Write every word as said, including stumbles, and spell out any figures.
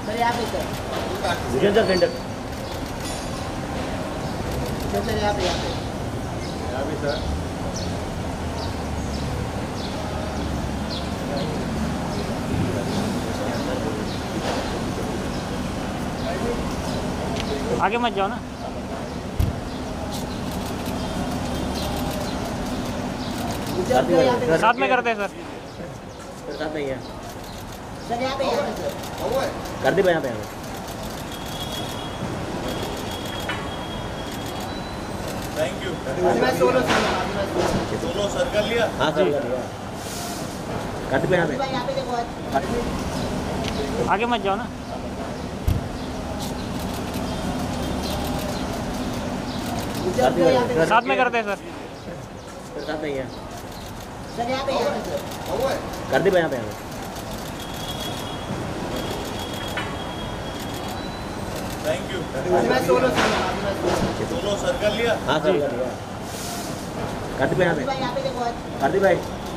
Sir यहाँ पे sir vision sir centre sir यहाँ पे यहाँ पे यहाँ पे सर आगे मत जाओ ना। साथ में करते हैं सर। साथ में ही है सर यहाँ पे यहाँ पे सर कर दे यहाँ पे यहाँ थैंक यू। मैं सोलो सर सोलो सर कर लिया। हाँ सर कर दे यहाँ पे यहाँ पे देखो आगे मत जाओ ना। साथ में करते हैं सर। साथ में ही है सर यहाँ पे यहाँ पे सर कर दे यहाँ पे यहाँ थैंक यू। मैं सोलो सर सोलो सर कर लिया। हाँ सर कर दे यहाँ पे यहाँ पे देखो कर दे भाई